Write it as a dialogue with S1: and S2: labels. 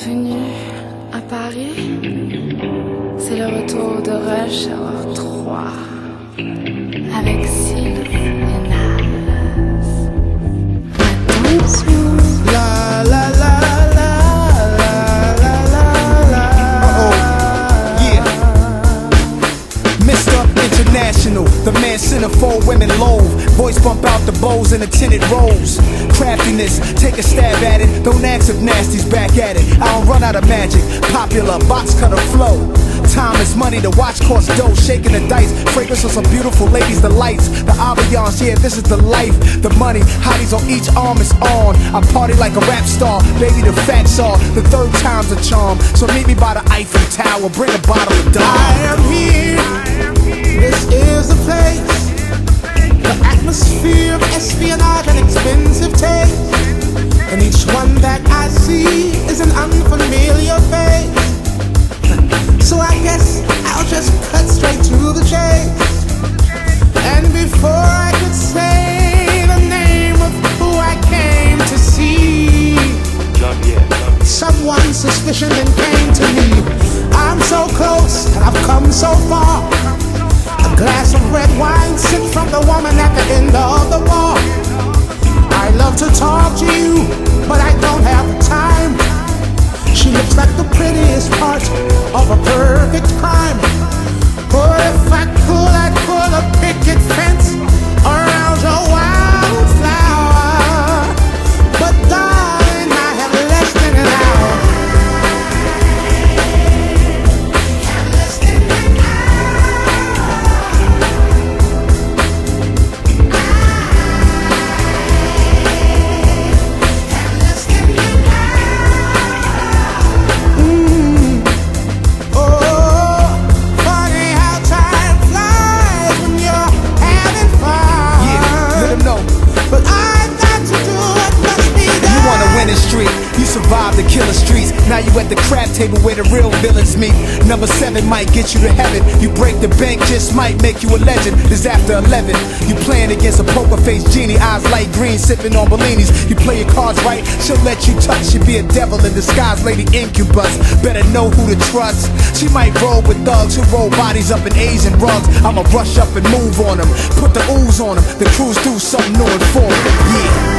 S1: Bienvenue à Paris. C'est le retour de Rush Hour 3 avec Cee-Lo et Nas. Attention.
S2: La la la la la la la la. Uh-oh, yeah. Mr. International, the man centerfold, women loathe. Voice bump out the bows in the tinted rolls. Craftiness, take a stab at it. Don't ask if Nasty's back at it. I don't run out of magic. Popular, box cutter flow. Time is money, the watch costs dough. Shaking the dice, fragrance of some beautiful ladies. The lights, the ambiance, yeah, this is the life. The money, hotties on each arm is on. I party like a rap star, baby, the facts are. The third time's a charm. So meet me by the Eiffel Tower, bring a bottle of Dom.
S3: I am here, this is the place. The atmosphere of espionage and expensive taste. And each one that I see is an unfamiliar face. So I guess I'll just cut straight to the chase. And before I could say the name of who I came to see, someone's suspicion then came to me. I'm so close and I've come so far. A glass of red wine sipped from the woman at the end of the bar. I love to talk to you, but I don't have the time. She looks like the prettiest part of a perfect crime. But if I could, I'd put a picket fence around your wildflower. But darling, I have less than an hour.
S2: You survived the killer streets. Now you at the crap table where the real villains meet. Number 7 might get you to heaven. You break the bank, just might make you a legend. It's after 11. You playing against a poker face genie, eyes light green, sipping on Bellinis. You play your cards right, she'll let you touch. She'll be a devil in disguise, lady incubus. Better know who to trust. She might roll with thugs who roll bodies up in Asian rugs. I'ma rush up and move on them, put the ooze on them. The crews do something new and forward. Yeah.